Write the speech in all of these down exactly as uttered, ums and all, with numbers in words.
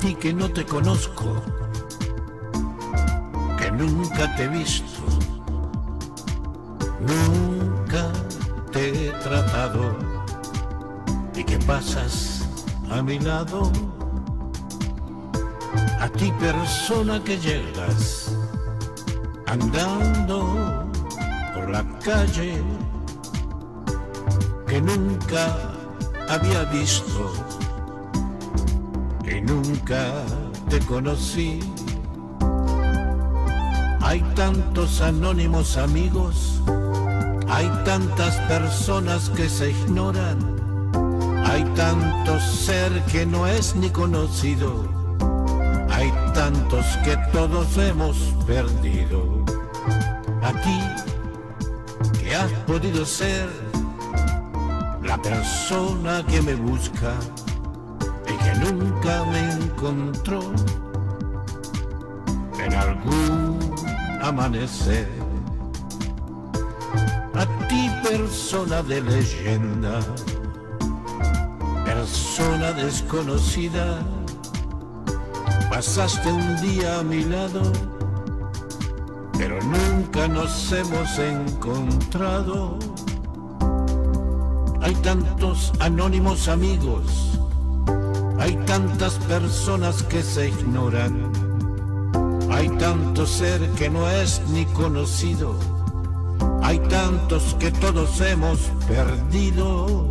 ti que no te conozco, que nunca te he visto, nunca te he tratado y que pasas a mi lado. A ti, persona que llegas andando por la calle, que nunca había visto y nunca te conocí. Hay tantos anónimos amigos, hay tantas personas que se ignoran, hay tanto ser que no es ni conocido, hay tantos que todos hemos perdido. A ti, que has podido ser la persona que me busca y que nunca me encontró en algún amanecer. A ti, persona de leyenda, persona desconocida, pasaste un día a mi lado, pero nunca nos hemos encontrado. Hay tantos anónimos amigos, hay tantas personas que se ignoran, hay tanto ser que no es ni conocido, hay tantos que todos hemos perdido.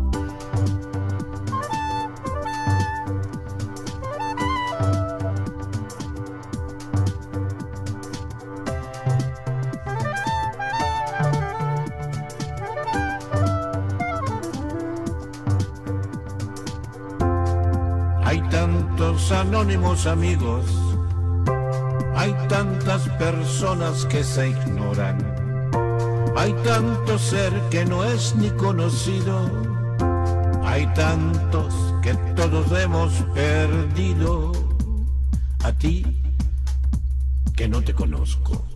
Hay tantos anónimos amigos, hay tantas personas que se ignoran, hay tanto ser que no es ni conocido, hay tantos que todos hemos perdido. A ti, que no te conozco,